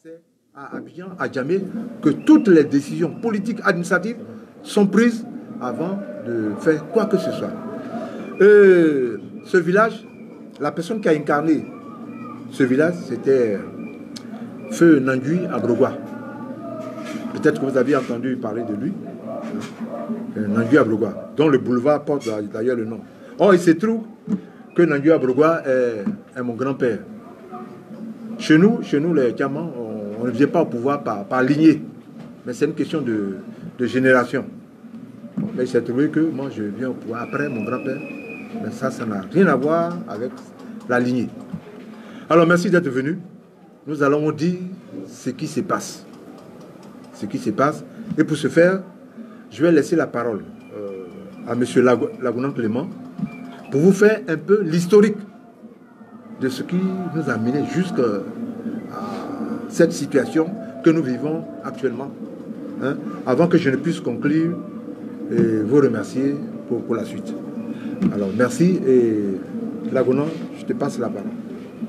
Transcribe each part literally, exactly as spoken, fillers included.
C'est à Abidjan, à Djamé, que toutes les décisions politiques, administratives sont prises avant de faire quoi que ce soit. Euh, ce village, la personne qui a incarné ce village, c'était Feu Nangui Abrogwa. Peut-être que vous avez entendu parler de lui. Nangui Abrogwa, dont le boulevard porte d'ailleurs le nom. Or, il se trouve que Nangui Abrogwa est, est mon grand-père. Chez nous, chez nous les Diamants, on, on ne vient pas au pouvoir par, par lignée. Mais c'est une question de, de génération. Bon, mais il s'est trouvé que moi, je viens au pouvoir après mon grand-père. Mais ça, ça n'a rien à voir avec la lignée. Alors, merci d'être venu. Nous allons dire ce qui se passe. Ce qui se passe. Et pour ce faire, je vais laisser la parole euh, à M. Lagounan Clément pour vous faire un peu l'historique de ce qui nous a mené jusqu'à cette situation que nous vivons actuellement. Hein, avant que je ne puisse conclure et vous remercier pour, pour la suite. Alors, merci et Lagounan, je te passe la parole.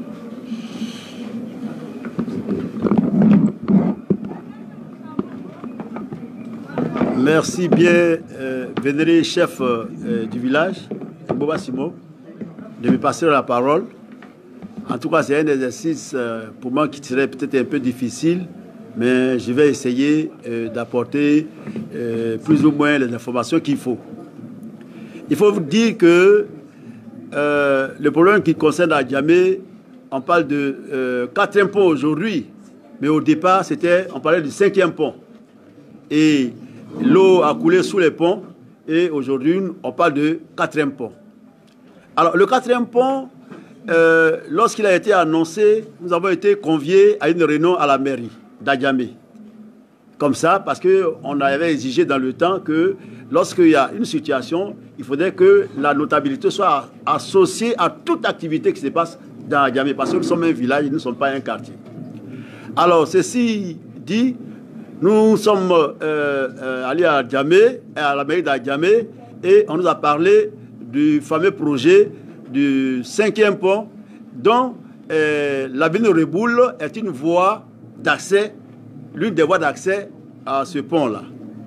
Merci bien, euh, vénéré chef euh, du village, Boba Simo, de me passer la parole. En tout cas, c'est un exercice euh, pour moi qui serait peut-être un peu difficile, mais je vais essayer euh, d'apporter euh, plus ou moins les informations qu'il faut. Il faut vous dire que euh, le problème qui concerne à Djamé, on parle de euh, quatrième pont aujourd'hui, mais au départ, c'était, on parlait du cinquième pont. Et l'eau a coulé sous les ponts et aujourd'hui, on parle de quatrième pont. Alors, le quatrième pont, euh, lorsqu'il a été annoncé, nous avons été conviés à une réunion à la mairie d'Adjamé. Comme ça, parce qu'on avait exigé dans le temps que lorsqu'il y a une situation, il faudrait que la notabilité soit associée à toute activité qui se passe dans Adjamé. Parce que nous sommes un village, nous ne sommes pas un quartier. Alors, ceci dit, nous sommes euh, euh, allés à Djamé, à la mairie d'Adjamé, et on nous a parlé du fameux projet du cinquième pont, dont euh, l'avenue Reboul est une voie d'accès, l'une des voies d'accès à ce pont-là.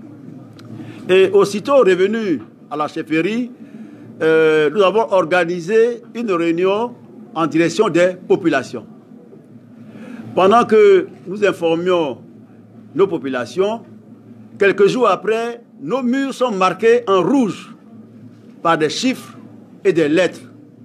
Et aussitôt revenu à la chefferie, euh, nous avons organisé une réunion en direction des populations. Pendant que nous informions nos populations, quelques jours après, nos murs sont marqués en rouge par des chiffres et des lettres.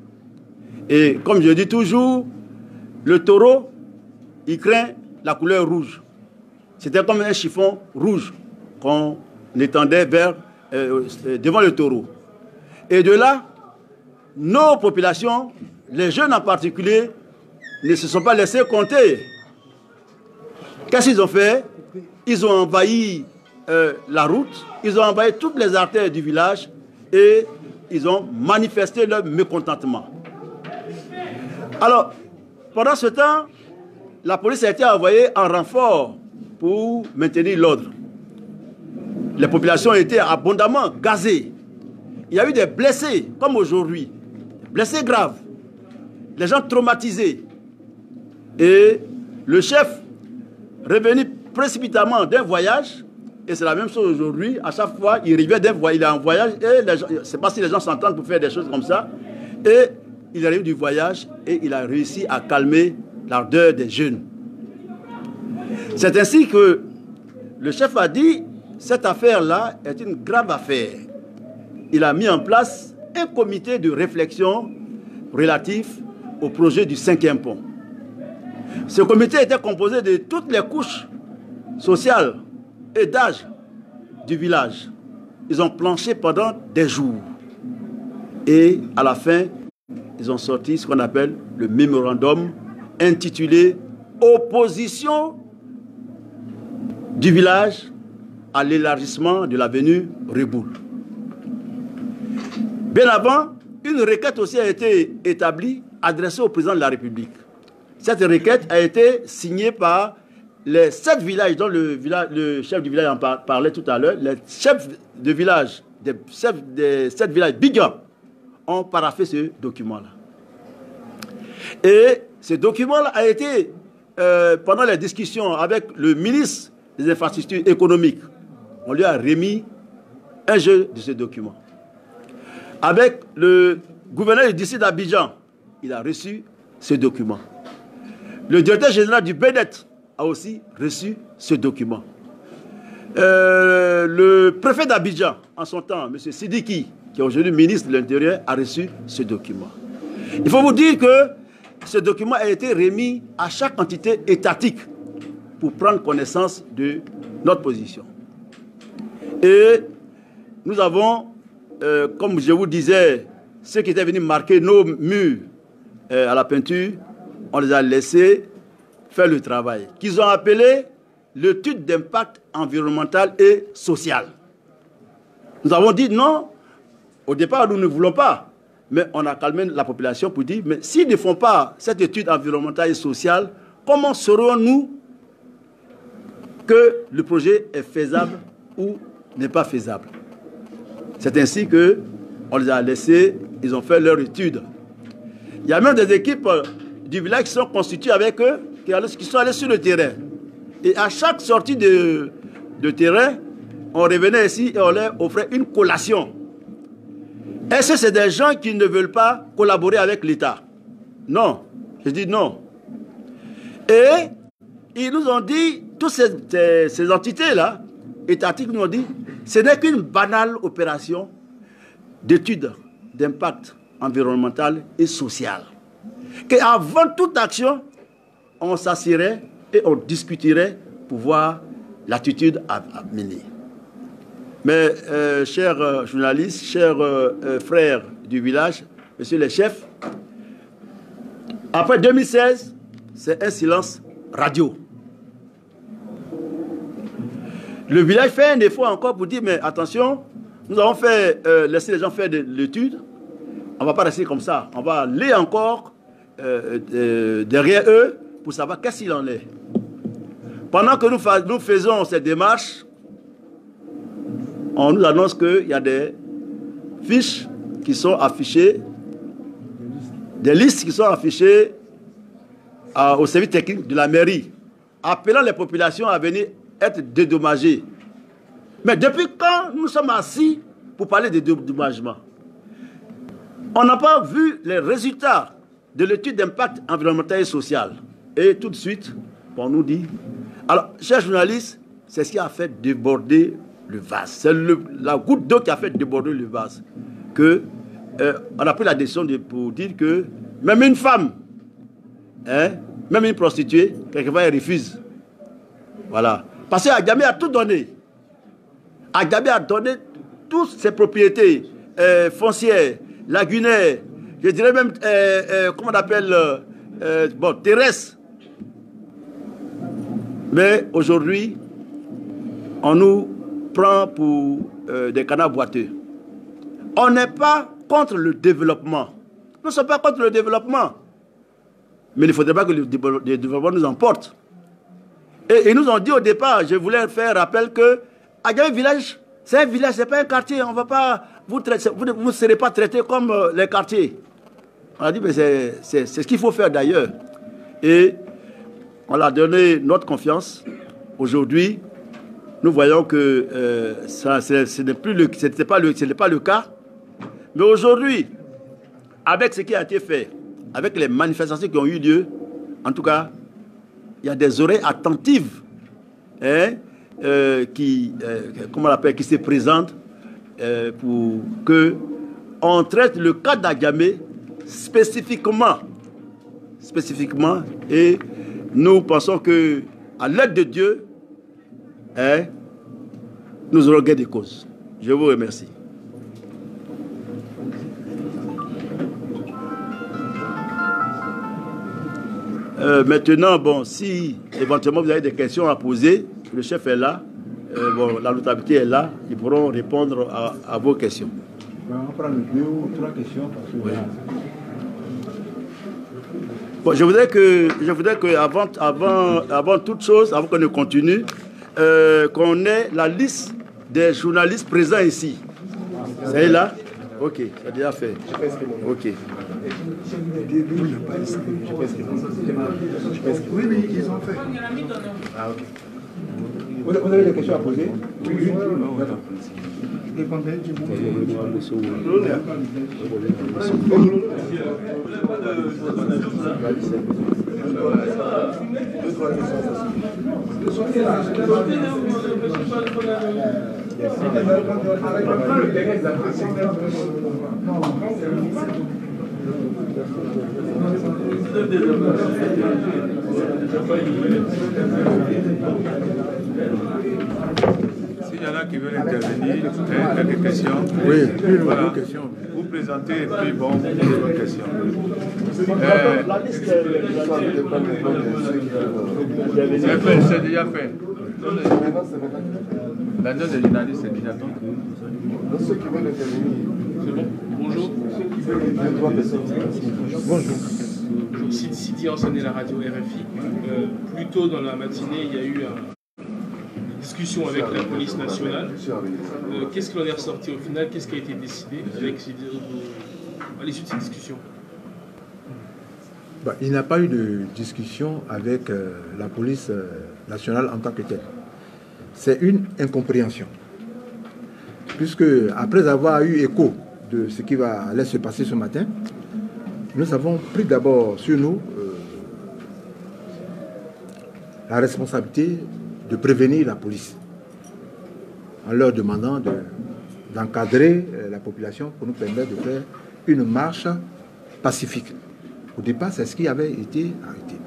Et comme je dis toujours, le taureau, il craint la couleur rouge. C'était comme un chiffon rouge qu'on étendait vers, euh, devant le taureau. Et de là, nos populations, les jeunes en particulier, ne se sont pas laissés compter. Qu'est-ce qu'ils ont fait? Ils ont envahi euh, la route, ils ont envahi toutes les artères du village et ils ont manifesté leur mécontentement. Alors, pendant ce temps, la police a été envoyée en renfort pour maintenir l'ordre. Les populations étaient abondamment gazées. Il y a eu des blessés, comme aujourd'hui, blessés graves, les gens traumatisés. Et le chef, revenu précipitamment d'un voyage, et c'est la même chose aujourd'hui, à chaque fois, il revient d'un voyage, il est en voyage, et je ne sais pas si les gens s'entendent pour faire des choses comme ça, et il arrive du voyage, et il a réussi à calmer l'ardeur des jeunes. C'est ainsi que le chef a dit, cette affaire-là est une grave affaire. Il a mis en place un comité de réflexion relatif au projet du cinquième pont. Ce comité était composé de toutes les couches sociales et d'âge du village. Ils ont planché pendant des jours. Et à la fin, ils ont sorti ce qu'on appelle le mémorandum intitulé « Opposition du village à l'élargissement de l'avenue Reboul ». Bien avant, une requête aussi a été établie, adressée au président de la République. Cette requête a été signée par les sept villages dont le, village, le chef du village en par, parlait tout à l'heure. Les chefs de village, des, chefs des sept villages Biga, ont paraphé ce document-là. Et ce document-là a été euh, pendant les discussions avec le ministre des infrastructures économiques, on lui a remis un jeu de ce document. Avec le gouverneur du district d'Abidjan, il a reçu ce document. Le directeur général du B E D E T a aussi reçu ce document. Euh, le préfet d'Abidjan, en son temps, M. Sidiki, qui est aujourd'hui ministre de l'Intérieur, a reçu ce document. Il faut vous dire que ce document a été remis à chaque entité étatique pour prendre connaissance de notre position. Et nous avons, euh, comme je vous disais, ceux qui étaient venus marquer nos murs euh, à la peinture, on les a laissés faire le travail, qu'ils ont appelé l'étude d'impact environnemental et social. Nous avons dit non, au départ nous ne voulons pas, mais on a calmé la population pour dire, mais s'ils ne font pas cette étude environnementale et sociale, comment saurons-nous que le projet est faisable ou n'est pas faisable? C'est ainsi qu'on les a laissés, ils ont fait leur étude. Il y a même des équipes du village qui sont constituées avec eux, qui sont allés sur le terrain. Et à chaque sortie de, de terrain, on revenait ici et on leur offrait une collation. Est-ce que c'est des gens qui ne veulent pas collaborer avec l'État? Non. Je dis non. Et ils nous ont dit, toutes ces, ces, ces entités-là, étatiques, nous ont dit, ce n'est qu'une banale opération d'étude d'impact environnemental et social. Qu'avant toute action, on s'assierait et on discuterait pour voir l'attitude à, à mener. Mais, euh, chers euh, journalistes, chers euh, euh, frères du village, messieurs les chefs, après deux mille seize, c'est un silence radio. Le village fait un effort encore pour dire, mais attention, nous avons fait, euh, laisser les gens faire de l'étude, on ne va pas rester comme ça, on va aller encore euh, euh, derrière eux pour savoir qu'est-ce qu'il en est. Pendant que nous, nous faisons cette démarche, on nous annonce qu'il y a des fiches qui sont affichées, des listes qui sont affichées à, au service technique de la mairie, appelant les populations à venir être dédommagées. Mais depuis quand nous sommes assis pour parler de dédommagement? On n'a pas vu les résultats de l'étude d'impact environnemental et social. Et tout de suite, on nous dit... Alors, chers journalistes, c'est ce qui a fait déborder le vase. C'est la goutte d'eau qui a fait déborder le vase. Que, euh, on a pris la décision de, pour dire que même une femme, hein, même une prostituée, quelquefois elle refuse. Voilà. Parce qu'Adjamé a tout donné. Adjamé a donné toutes ses propriétés euh, foncières, lagunaires, je dirais même, euh, euh, comment on appelle, euh, bon, terrestres. Mais aujourd'hui, on nous prend pour euh, des canards boiteux. On n'est pas contre le développement. Nous ne sommes pas contre le développement. Mais il ne faudrait pas que le développement nous emporte. Et ils nous ont dit au départ, je voulais faire rappel que Adjamé Village, c'est un village, ce n'est pas un quartier. On va pas, vous, traiter, vous ne serez pas traités comme euh, les quartiers. On a dit, mais c'est ce qu'il faut faire d'ailleurs. Et on a donné notre confiance. Aujourd'hui, nous voyons que euh, ça, ce n'est plus le, ce n'était pas le, ce n'est pas le cas. Mais aujourd'hui, avec ce qui a été fait, avec les manifestations qui ont eu lieu, en tout cas, il y a des oreilles attentives hein, euh, qui, euh, comment on l'appelle, qui se présentent euh, pour que on traite le cas d'Adjamé spécifiquement, spécifiquement, et nous pensons que à l'aide de Dieu, hein, nous aurons gain de cause. Je vous remercie. Euh, maintenant, bon, si éventuellement vous avez des questions à poser, le chef est là, euh, bon, la notabilité est là, ils pourront répondre à, à vos questions. On va prendre deux ou trois questions. Parce que oui. Bon, je voudrais que, je voudrais que avant, avant, avant toute chose, avant qu'on ne continue, euh, qu'on ait la liste des journalistes présents ici. C'est là. Ok, c'est déjà fait. Ok. Oui, oui, ils ont fait. Ah, ok. Vous avez des questions à poser? Oui, oui. Répondez. S'il y en a qui veulent intervenir, quelques questions. Oui, une voilà. question. Vous présentez et puis bon, vous posez vos questions. Euh, c'est fait, c'est déjà fait. La note des journalistes, c'est déjà donc. Ceux qui veulent intervenir. C'est bon. Bonjour. Bonjour. Bonjour. Sidi Ancené, la radio R F I. Euh, plus tôt dans la matinée, il y a eu un, une discussion avec la police nationale. Euh, Qu'est-ce qui en est ressorti au final? Qu'est-ce qui a été décidé avec ces, à l'issue de cette discussion? Bah, il n'y a pas eu de discussion avec euh, la police euh, nationale en tant que telle. C'est une incompréhension. Puisque, après avoir eu écho de ce qui va aller se passer ce matin, nous avons pris d'abord sur nous euh, la responsabilité de prévenir la police en leur demandant de, d'encadrer euh, la population pour nous permettre de faire une marche pacifique. Au départ, c'est ce qui avait été arrêté.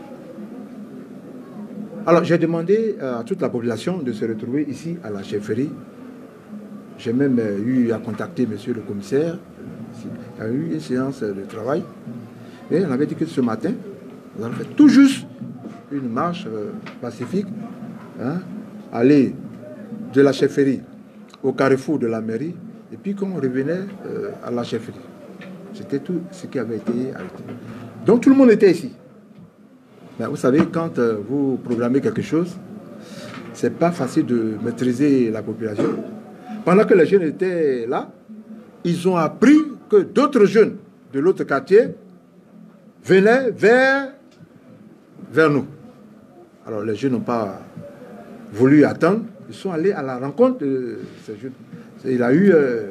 Alors, j'ai demandé à toute la population de se retrouver ici à la chefferie. J'ai même eu à contacter monsieur le commissaire. Il y a eu une séance de travail. Et on avait dit que ce matin, nous allons faire tout juste une marche euh, pacifique, hein, aller de la chefferie au carrefour de la mairie, et puis qu'on revenait euh, à la chefferie. C'était tout ce qui avait été arrêté. Donc tout le monde était ici. Mais vous savez, quand euh, vous programmez quelque chose, c'est pas facile de maîtriser la population. Pendant que les jeunes étaient là, ils ont appris que d'autres jeunes de l'autre quartier venaient vers, vers nous. Alors les jeunes n'ont pas voulu attendre, ils sont allés à la rencontre de ces jeunes. Il a eu, euh,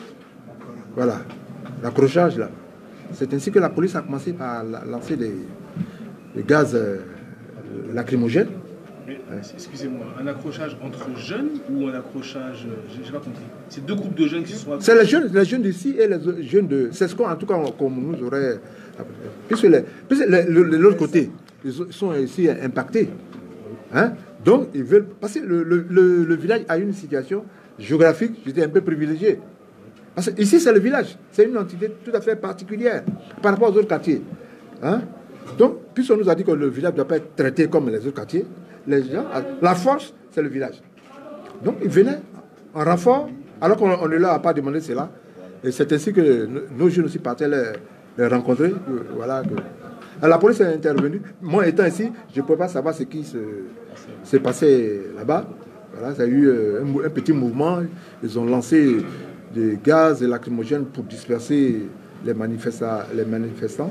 voilà, l'accrochage là. C'est ainsi que la police a commencé par lancer des, des gaz euh, lacrymogènes. Excusez-moi, un accrochage entre jeunes ou un accrochage, j'ai pas compris. C'est deux groupes de jeunes qui se sont accrochés. C'est les jeunes, les jeunes d'ici et les jeunes de... C'est ce qu'on, en tout cas, qu'on nous aurait... Puisque, les, puisque les, le, l'autre côté, ils sont ici impactés. Hein? Donc, ils veulent... Parce que le, le, le, le village a une situation géographique, j'étais un peu privilégié. Parce que ici, c'est le village. C'est une entité tout à fait particulière par rapport aux autres quartiers. Hein? Donc, puisqu'on nous a dit que le village ne doit pas être traité comme les autres quartiers, les gens, la force, c'est le village. Donc, ils venaient en renfort, alors qu'on ne leur a pas demandé cela. Et c'est ainsi que nos jeunes aussi partaient les, les rencontrer. Voilà. La police est intervenue. Moi, étant ici, je ne pouvais pas savoir ce qui se, s'est passé là-bas. Voilà, ça a eu un, un petit mouvement. Ils ont lancé des gaz lacrymogènes pour disperser les manifestants. Les manifestants.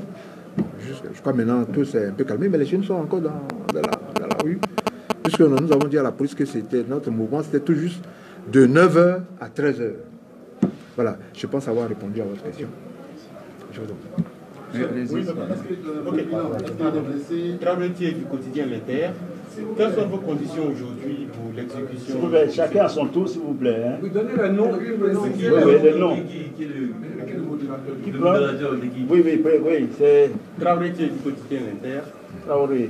Je crois maintenant tout s'est un peu calmé, mais les jeunes sont encore dans, dans, la, dans la rue. Puisque nous avons dit à la police que c'était notre mouvement, c'était tout juste de neuf heures à treize heures. Voilà, je pense avoir répondu à votre question. Je vous en prie. Travetier du quotidien L'Inter. Quelles sont vos conditions aujourd'hui pour l'exécution? Chacun à son tour, s'il vous plaît. Hein. Vous donnez le nom. Oui, oui, le nom. Qui prend? Oui, oui, oui, oui, c'est Travetier du quotidien L'Inter. Traoré.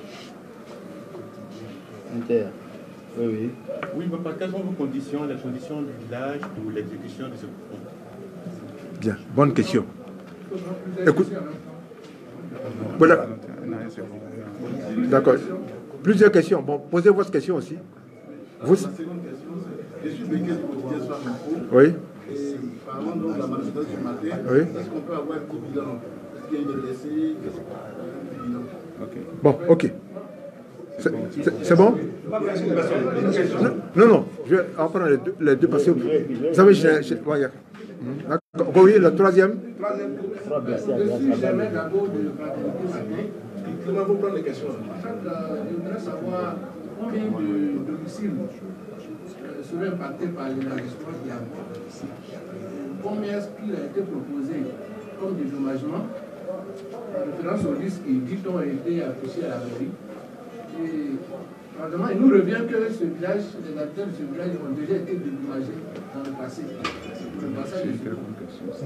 Inter. Oui, oui. Oui, papa, quelles sont vos conditions, les conditions du village pour l'exécution de ce programme? Bien, bonne question. Écoute. Voilà. D'accord. Plusieurs questions. Bon, posez votre question aussi. Vous... La seconde question, c'est je suis véhicule quotidien sur Amako. Oui. Et parlant donc de la manifestation du matin, Oui. est-ce qu'on peut avoir un petit bilan? Est-ce qu'il y a eu des blessés? Un petit bilan. Ok. Bon, ok. C'est, c'est, c'est bon? Non, non, non. Je vais en prendre les deux, les deux parce que vous savez, je, je, ouais, D'accord. Oui, le troisième. Troisième point. Je suis jamais d'abord de fraternité matin. Comment vous prendre les questions? En fait, je voudrais savoir combien de domiciles seraient impactés par l'élargissement qui a combien est-ce qu'il a été proposé comme dédommagement en référence aux risques qui, dit-on, ont été affichés à la mairie. Et franchement, il nous revient que ce village, les habitants de ce village ont déjà été dédommagés dans le passé. Pour le passage de ce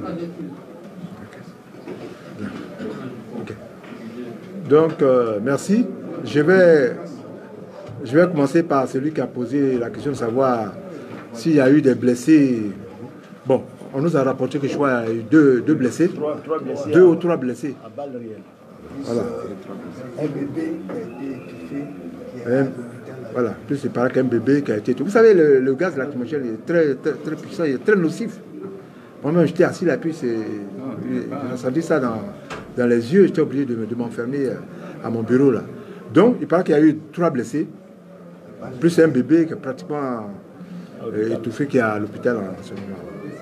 okay. Donc, euh, merci. Je vais, je vais commencer par celui qui a posé la question de savoir s'il y a eu des blessés. Bon, on nous a rapporté que je crois qu'il y a eu deux, deux blessés. Trois, trois blessés deux à, ou trois blessés. À balles réelles. Voilà. Un bébé qui a été étouffé. Un, voilà, plus c'est pareil qu'un bébé qui a été étouffé. Vous savez, le, le gaz lacrymogène est très, très, très puissant, il est très nocif. Moi-même, j'étais assis là, puis j'ai senti ça dans, dans les yeux. J'étais obligé de, de m'enfermer à mon bureau là. Donc, il paraît qu'il y a eu trois blessés, plus un bébé qui est pratiquement euh, étouffé qui est à l'hôpital en ce moment.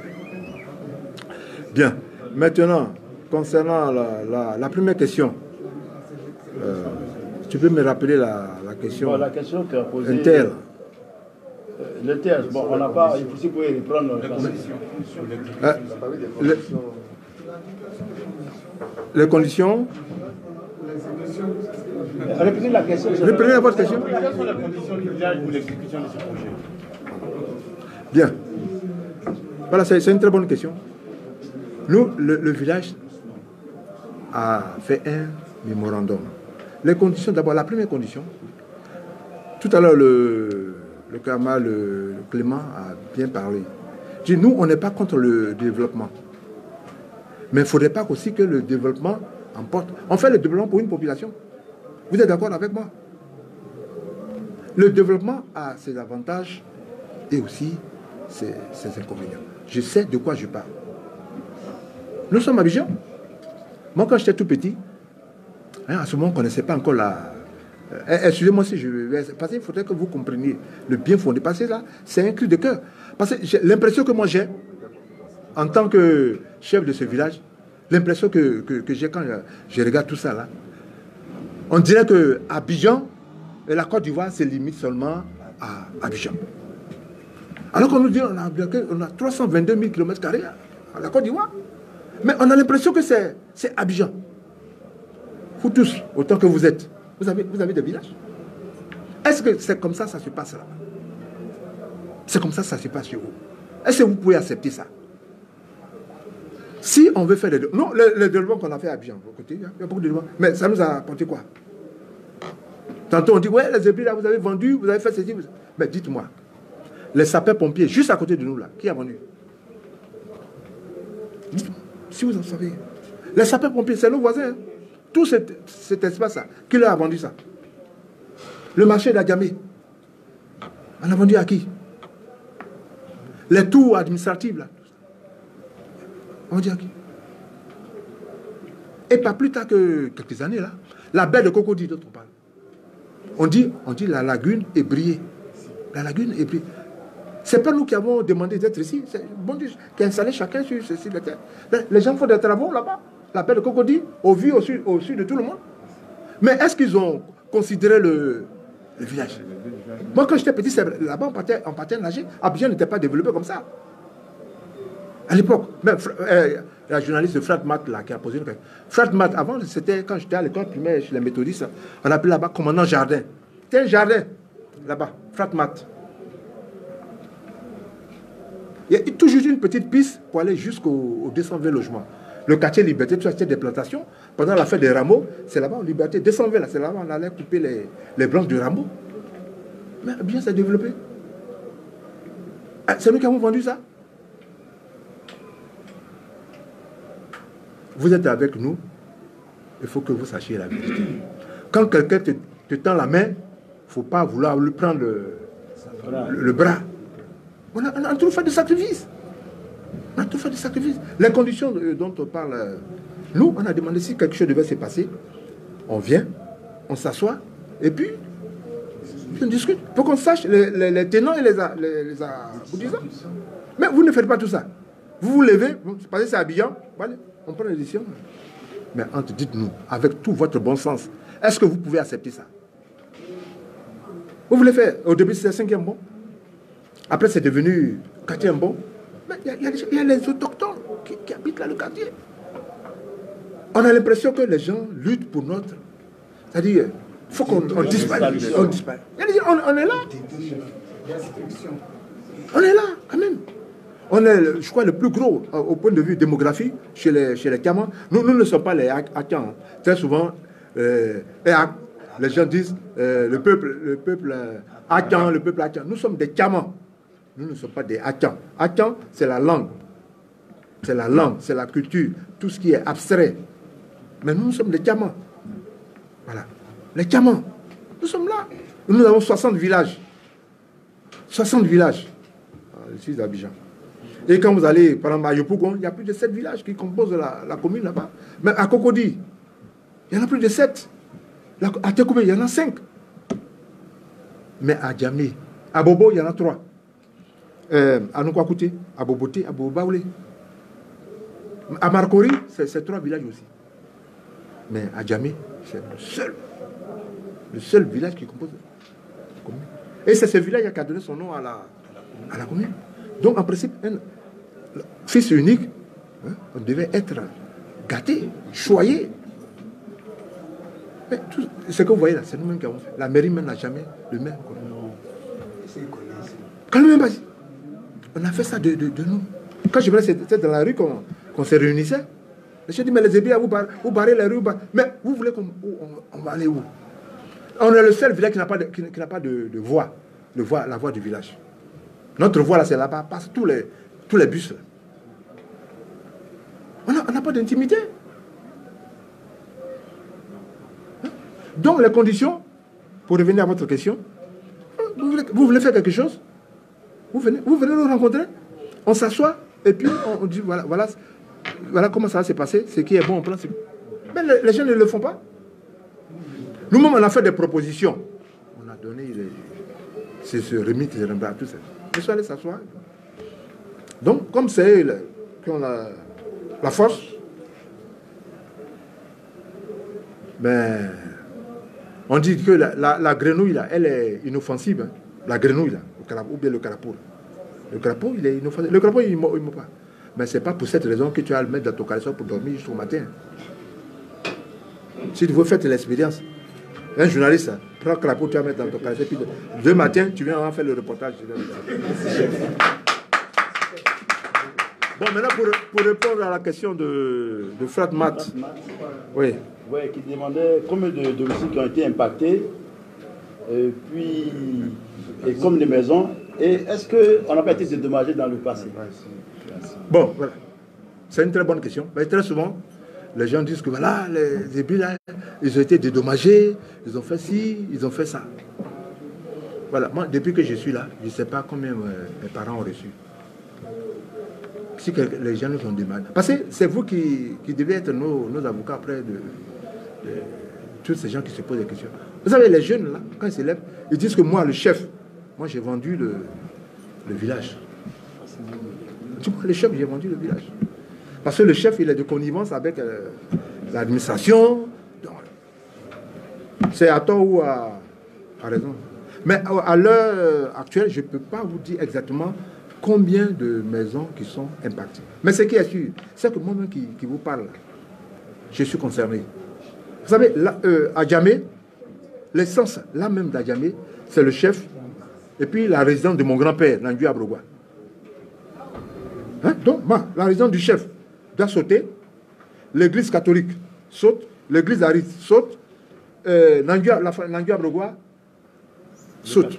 Bien. Maintenant, concernant la, la, la première question, euh, tu peux me rappeler la, la question bon, la question qu'a posée Inter. Euh, L'Inter, bon, on n'a pas, il faut aussi pouvoir reprendre les conditions. Euh, le, les conditions. Répétez la question. Répétez votre question. Quelles sont les conditions du village pour l'exécution de ce projet? Bien. Voilà, c'est une très bonne question. Nous, le, le village a fait un mémorandum. Les conditions, d'abord, la première condition, tout à l'heure, le, le camarade le, le Clément a bien parlé. Je dis, nous, on n'est pas contre le développement. Mais il ne faudrait pas aussi que le développement emporte. On fait le développement pour une population. Vous êtes d'accord avec moi? Le développement a ses avantages et aussi ses, ses inconvénients. Je sais de quoi je parle. Nous sommes à Abidjan. Moi, quand j'étais tout petit, hein, à ce moment, on ne connaissait pas encore la... Euh, excusez-moi si je vais... Parce qu'il faudrait que vous compreniez le bien fondé. Parce que là, c'est un cri de cœur. Parce que j'ai l'impression que moi j'ai, en tant que chef de ce village, l'impression que, que, que j'ai quand je, je regarde tout ça là, on dirait que Abidjan et la Côte d'Ivoire se limite seulement à Abidjan. Alors qu'on nous dit on a, on a trois cent vingt-deux mille kilomètres carrés à la Côte d'Ivoire. Mais on a l'impression que c'est Abidjan. Vous tous, autant que vous êtes, vous avez, vous avez des villages. Est-ce que c'est comme ça que ça se passe là? C'est comme ça que ça se passe chez vous. Est-ce que vous pouvez accepter ça? Si on veut faire des... Non, le, le développement qu'on a fait à Abidjan, il y a beaucoup de développement. Mais ça nous a apporté quoi? Tantôt on dit, ouais, les ébris là, vous avez vendu, vous avez fait ceci. Vous... Mais dites-moi, les sapeurs-pompiers, juste à côté de nous là, qui a vendu? Dites-moi, si vous en savez. Les sapeurs-pompiers, c'est nos voisins. Hein. Tout cet, cet espace-là, qui leur a vendu ça? Le marché d'Adjamé, on a vendu à qui? Les tours administratifs là, on dit à qui? Et pas plus tard que quelques années là, la baie de Cocody dont on parle. On dit, on dit la lagune est brillée. La lagune est brillée. C'est pas nous qui avons demandé d'être ici. C'est bon Dieu qui a installé chacun sur ce site de terre. Les gens font des travaux là-bas. La baie de Cocody, au vu au sud, au sud de tout le monde. Mais est-ce qu'ils ont considéré le, le village? Moi, quand j'étais petit, là-bas, on partait, on partait nager. Abidjan n'était pas développé comme ça. À l'époque, même euh, la journaliste Frat Mat là, qui a posé une question. Frat Mat, avant, c'était quand j'étais à l'école primaire chez les méthodistes, on appelait là-bas commandant jardin. C'était un jardin, là-bas, Frat Mat. Il y a toujours une petite piste pour aller jusqu'au deux cent vingt logements. Le quartier Liberté, tout ça, c'était des plantations. Pendant la fête des rameaux, c'est là-bas, en Liberté, deux cent vingt, là, c'est là-bas, on allait couper les, les branches du rameau. Mais bien, c'est développé. C'est nous qui avons vendu ça. Vous êtes avec nous, il faut que vous sachiez la vérité. Quand quelqu'un te, te tend la main, il ne faut pas vouloir lui prendre le, le, le bras. On a, on a toujours fait des sacrifices. On a toujours fait des sacrifices. Les conditions dont on parle, nous, on a demandé si quelque chose devait se passer. On vient, on s'assoit, et puis, on discute. Il faut qu'on sache les, les, les tenants et les, les, les aboutissants. Mais vous ne faites pas tout ça. Vous vous levez, vous passez c'est Abidjan, allez, on prend la décision. Mais entre, dites-nous, avec tout votre bon sens, est-ce que vous pouvez accepter ça? Vous voulez faire, au début c'était cinquième bon, après c'est devenu quatrième bon, mais il y, y, y a les autochtones qui, qui habitent là le quartier. On a l'impression que les gens luttent pour notre... C'est-à-dire, il faut qu'on disparaisse. On, disparaît. on, on est là. On est là, quand même. On est, je crois, le plus gros au point de vue démographique chez les, chez les Tiamas. Nous, nous ne sommes pas les Akans. Très souvent, euh, les gens disent euh, le peuple, le peuple euh, Akan, le peuple Akan. Nous sommes des Tiamas. Nous ne sommes pas des Akans. Akan, c'est la langue. C'est la langue, c'est la culture, tout ce qui est abstrait. Mais nous, nous sommes des Tiamas. Voilà. Les Tiamas. Nous sommes là. Nous avons soixante villages. soixante villages. Je suis d'Abidjan. Et quand vous allez, par exemple, à Yopougon, il y a plus de sept villages qui composent la, la commune là-bas. Même à Cocody, il y en a plus de sept. À Tekoubé, il y en a cinq. Mais à Djamé, à Bobo, il y en a trois. Euh, à Noukouakouté, à Boboté, à Bobaoulé. À Marcori, c'est trois villages aussi. Mais à Djamé, c'est le seul. Le seul village qui compose la commune. Et c'est ce village qui a donné son nom à la, à la commune. Donc, en principe, un fils unique, hein, on devait être gâté, choyé. Mais tout ce que vous voyez là, c'est nous-mêmes qui avons fait. La mairie même n'a jamais le même. Quand même pas. On a fait ça de, de, de nous. Quand je venais, c'était dans la rue qu'on qu'on se réunissait. Les gens disent, mais les ébris, vous, bar, vous barrez les rues. Vous barrez. Mais vous voulez qu'on on, on va aller où? On est le seul village qui n'a pas de, qui, qui n'a pas de, de voie, de voie, la voie du village. Notre voie là, c'est là-bas, passe tous les, tous les bus. Là. On n'a pas d'intimité. Hein? Donc les conditions, pour revenir à votre question, vous voulez, vous voulez faire quelque chose, vous venez, vous venez nous rencontrer, on s'assoit et puis on, on dit voilà, voilà, voilà comment ça va se passer, ce qui est bon en plan. Mais les, les gens ne le font pas. Nous-mêmes, on a fait des propositions. On a donné les, c'est ce remit, c'est Rembrandt, tout ça. Ils sont allés s'asseoir. Donc, comme c'est qu'on a la force, ben, on dit que la, la, la grenouille, là, elle est inoffensive. Hein. La grenouille, là, ou bien le crapaud. Le crapaud, il est inoffensif. Le crapaud, il ne meurt pas. Mais ce n'est pas pour cette raison que tu vas le mettre dans ton caleçon pour dormir jusqu'au matin. Si tu veux faire l'expérience, un journaliste, prends le crapaud, tu vas mettre dans ton caleçon, puis deux matins, tu viens en faire le reportage. Bon, maintenant, pour, pour répondre à la question de, de Frat Mat. Oui. Oui, qui demandait combien de domiciles qui ont été impactés, et puis, et comme des maisons, et est-ce qu'on n'a pas été dédommagé dans le passé? Bon, voilà. C'est une très bonne question. Mais très souvent, les gens disent que voilà, les ébris là, ils ont été dédommagés, ils ont fait ci, ils ont fait ça. Voilà, moi, depuis que je suis là, je ne sais pas combien euh, mes parents ont reçu. Si les gens nous ont demandé. Parce que c'est vous qui, qui devez être nos, nos avocats auprès de, de tous ces gens qui se posent des questions. Vous savez, les jeunes, là, quand ils se lèvent, ils disent que moi, le chef, moi, j'ai vendu le, le village. Tu vois, le chef, j'ai vendu le village. Parce que le chef, il est de connivence avec euh, l'administration. C'est à tort ou à, à raison. Mais à, à l'heure actuelle, je ne peux pas vous dire exactement combien de maisons qui sont impactées. Mais ce qui est sûr, c'est que moi-même qui, qui vous parle, je suis concerné. Vous savez, là, euh, à Djamé, l'essence, là même d'Adjamé, c'est le chef, et puis la résidence de mon grand-père, Nangui Abrogwa. Hein? Donc, bah, la résidence du chef doit sauter, l'église catholique saute, l'église Aris saute, euh, Nangui Abrogwa saute.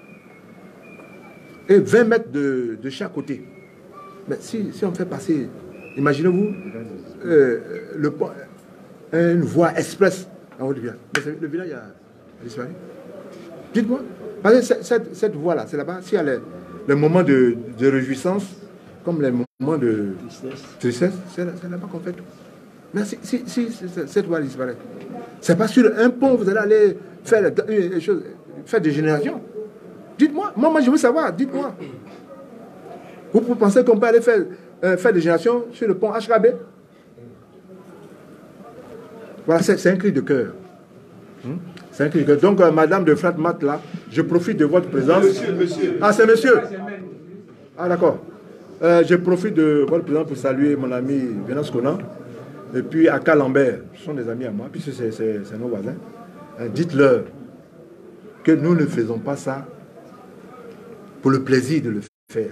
Et vingt mètres de, de chaque côté. Mais si, si on fait passer, imaginez-vous, euh, le, une voie express en haut du village. Mais le village a disparu. Dites-moi, parce que cette, cette, cette voie-là, c'est là-bas, s'il y a les, les moments de, de réjouissance, comme les moments de tristesse, c'est là-bas qu'on fait tout. Mais si, si, si, si cette voie disparaît, c'est pas sur un pont, vous allez aller faire des choses, faire des générations. Dites-moi, moi, moi je veux savoir, dites-moi. Vous pensez qu'on peut aller faire un fait de génération sur le pont H K B. Voilà, c'est un cri de cœur. Hmm? C'est un cri de cœur. Donc, euh, Madame de Fratmat, là, je profite de votre présence. Monsieur, monsieur. Ah, c'est monsieur. Ah, d'accord. Euh, je profite de votre présence pour saluer mon ami Venance Conan et puis Aka Lambert. Ce sont des amis à moi, puisque c'est nos voisins. Euh, Dites-leur que nous ne faisons pas ça pour le plaisir de le faire.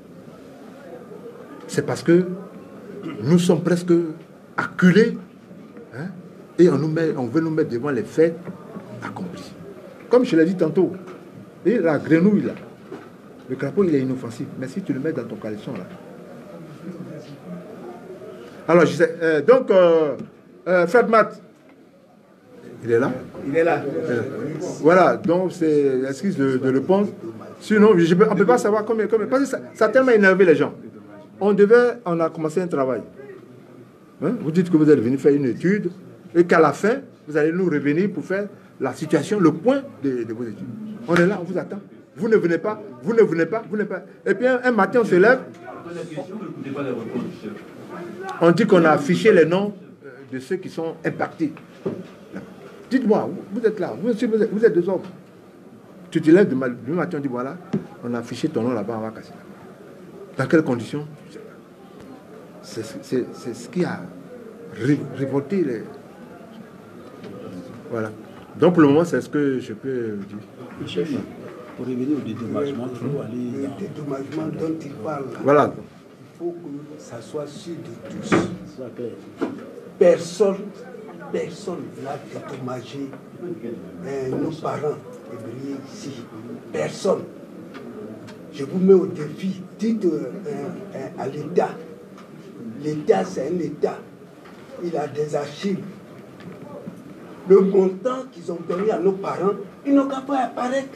C'est parce que nous sommes presque acculés, hein, et on, nous met, on veut nous mettre devant les faits accomplis. Comme je l'ai dit tantôt, et la grenouille là, le crapaud il est inoffensif, mais si tu le mets dans ton caleçon là. Alors je sais, euh, donc euh, euh, Fatmat, il est là. Il est là. Euh, voilà, donc c'est l'excuse de, de réponse. Sinon, je peux, on ne peut pas savoir combien, combien parce que ça, ça a tellement énervé les gens. On devait, on a commencé un travail. Hein? Vous dites que vous êtes venu faire une étude et qu'à la fin, vous allez nous revenir pour faire la situation, le point de, de vos études. On est là, on vous attend. Vous ne venez pas, vous ne venez pas, vous ne venez pas. Et puis un, un matin, on se lève. On dit qu'on a affiché les noms de ceux qui sont impactés. Dites-moi, vous êtes là, vous êtes, vous êtes deux hommes. Tu te lèves du matin, on dit voilà, on a affiché ton nom là-bas, on va casser. Dans quelles conditions? C'est ce qui a révolté les... Voilà. Donc pour le moment, c'est ce que je peux dire. Chef, pour revenir au dédommagement, il faut aller... Le dédommagement dont il parle, là, voilà. il faut que ça soit sûr de tous. Personne, personne n'a dédommagé euh, nos parents ébriés ici. Personne. Je vous mets au défi. Dites euh, euh, à l'État. L'État, c'est un État. Il a des archives. Le montant qu'ils ont donné à nos parents, ils n'ont qu'à pas apparaître.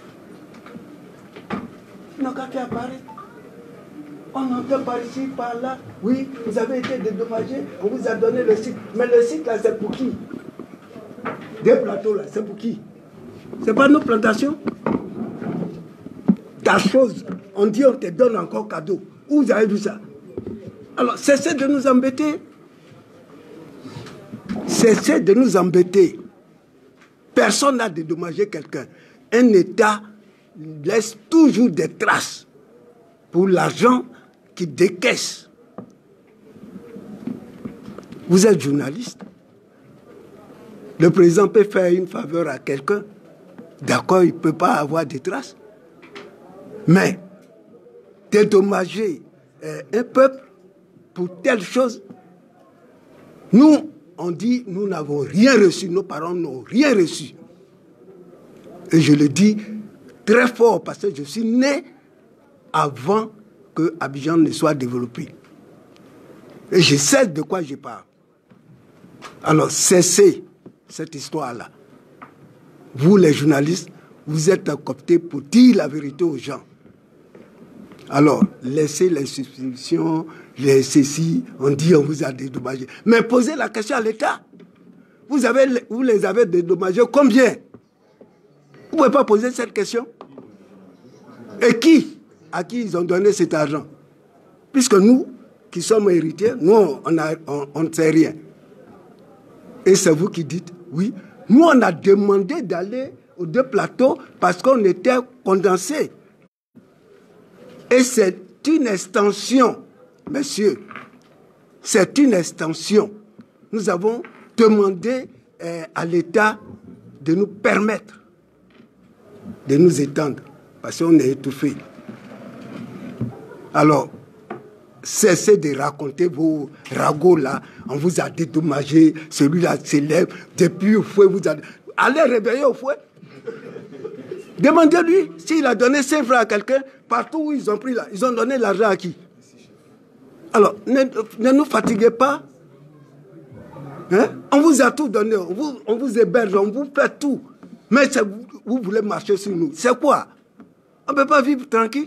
Ils n'ont qu'à faire apparaître. On entend par ici, par là. Oui, vous avez été dédommagé, on vous a donné le site. Mais le site là, c'est pour qui? Des plateaux là, c'est pour qui? C'est pas nos plantations? Ta chose, on dit on te donne encore cadeau. Où vous avez vu ça? Alors, cessez de nous embêter. Cessez de nous embêter. Personne n'a dédommagé quelqu'un. Un État laisse toujours des traces pour l'argent qui décaisse. Vous êtes journaliste. Le président peut faire une faveur à quelqu'un. D'accord, il ne peut pas avoir des traces. Mais dédommager euh, un peuple pour telle chose, nous, on dit, nous n'avons rien reçu, nos parents n'ont rien reçu. Et je le dis très fort parce que je suis né avant que Abidjan ne soit développé. Et je sais de quoi je parle. Alors, cessez cette histoire-là. Vous, les journalistes, vous êtes cooptés pour dire la vérité aux gens. Alors, laissez les suspicions, les ceci, on dit on vous a dédommagé. Mais posez la question à l'État. Vous, avez, vous les avez dédommagés combien? Vous ne pouvez pas poser cette question. Et qui? À qui ils ont donné cet argent? Puisque nous, qui sommes héritiers, nous, on, a, on, on ne sait rien. Et c'est vous qui dites, oui, nous, on a demandé d'aller aux deux plateaux parce qu'on était condensés. Et c'est une extension, messieurs, c'est une extension. Nous avons demandé euh, à l'État de nous permettre de nous étendre, parce qu'on est étouffés. Alors, cessez de raconter vos ragots là, on vous a dédommagé, celui-là s'élève, depuis au fouet, vous a... Allez réveiller au fouet. Demandez-lui s'il a donné cinq francs à quelqu'un, partout où ils ont pris là, ils ont donné l'argent à qui? Alors, ne, ne nous fatiguez pas. Hein? On vous a tout donné, on vous, on vous héberge, on vous fait tout. Mais vous, vous voulez marcher sur nous. C'est quoi? On ne peut pas vivre tranquille.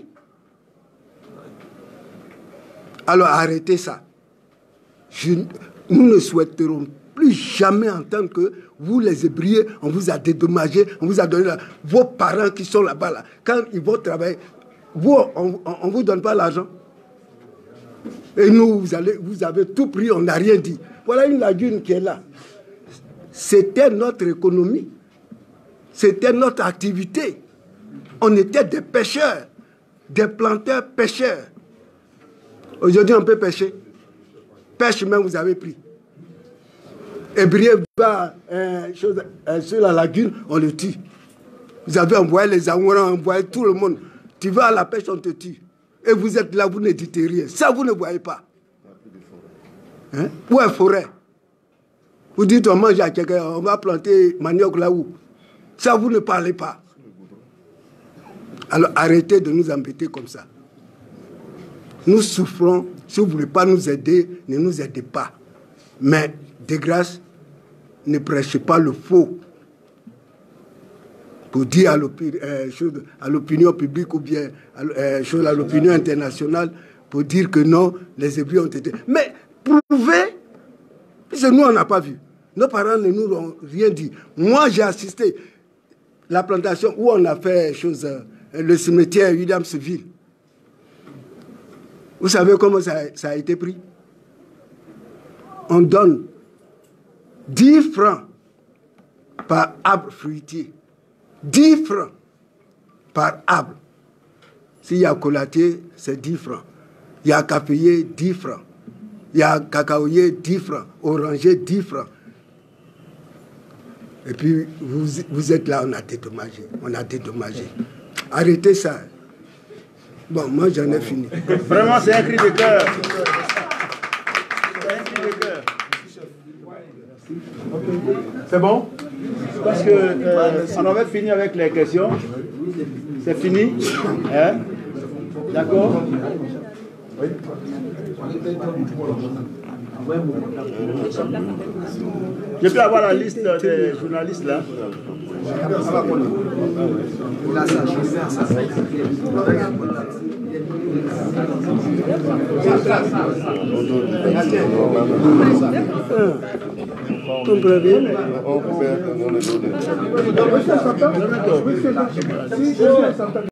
Alors arrêtez ça. Je, nous ne souhaiterons plus jamais entendre que vous, les Hébrieux, on vous a dédommagé, on vous a donné la... Vos parents qui sont là-bas, là, quand ils vont travailler, vous, on ne vous donne pas l'argent. Et nous, vous, allez, vous avez tout pris, on n'a rien dit. Voilà une lagune qui est là. C'était notre économie. C'était notre activité. On était des pêcheurs, des planteurs pêcheurs. Aujourd'hui, on peut pêcher. Pêche même, vous avez pris. Et Brié va euh, chose, euh, sur la lagune, on le tue. Vous avez envoyé les Aouarans, envoyé tout le monde. Tu vas à la pêche, on te tue. Et vous êtes là, vous ne dites rien. Ça, vous ne voyez pas. Hein? Où est la forêt? Vous dites, on mange à quelqu'un, on va planter manioc là-haut. Ça, vous ne parlez pas. Alors, arrêtez de nous embêter comme ça. Nous souffrons. Si vous ne voulez pas nous aider, ne nous aidez pas. Mais, de grâce, ne prêchez pas le faux. Pour dire à l'opinion publique ou bien à l'opinion internationale, pour dire que non, les Hébreux ont été... Mais prouvez, puisque nous, on n'a pas vu. Nos parents ne nous ont rien dit. Moi, j'ai assisté à la plantation où on a fait chose, le cimetière Williamsville. Vous savez comment ça, ça a été pris? On donne dix francs par arbre fruitier. dix francs par arbre. S'il y a colatier, c'est dix francs. Il y a caféier, dix francs. Il y a cacaoyer, dix francs. Oranger, dix francs. Et puis, vous, vous êtes là, on a dédommagé. On a dédommagé. Arrêtez ça. Bon, moi, j'en ai fini. Vraiment, c'est un cri de cœur. C'est un cri de cœur. C'est bon? Parce que euh, on avait fini avec les questions. C'est fini. Hein? D'accord? Oui. Je peux avoir la liste des journalistes là. On peut